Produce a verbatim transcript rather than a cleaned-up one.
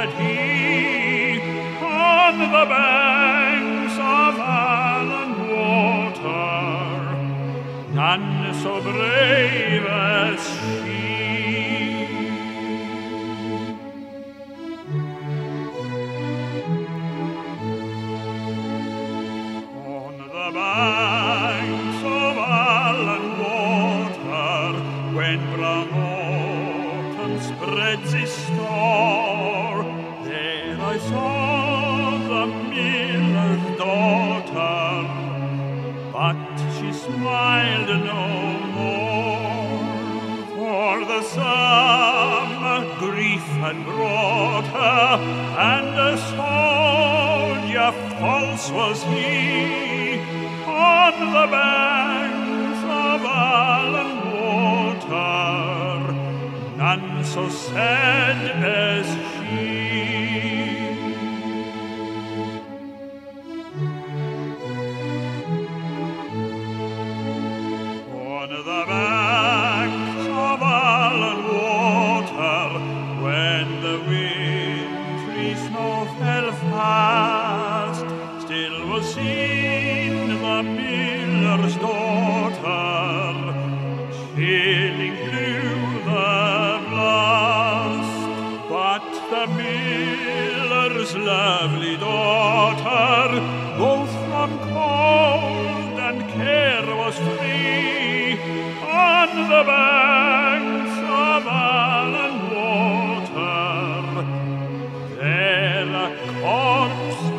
had he on the banks of Allan water, none so brave as she. On the banks of Allan water, when brown autumn spreads his store, there I saw the miller's daughter, but she smiled no more, for the summer grief had brought her, and a soldier false was he. On the banks of Allan water, none so sad as she. On the banks of Allan water, when the wintry snow fell fast, still was seen the miller's daughter, chilling blew the blast. But the miller's lovely daughter, both from cold and care was free. On the banks of Allan water, there a corpse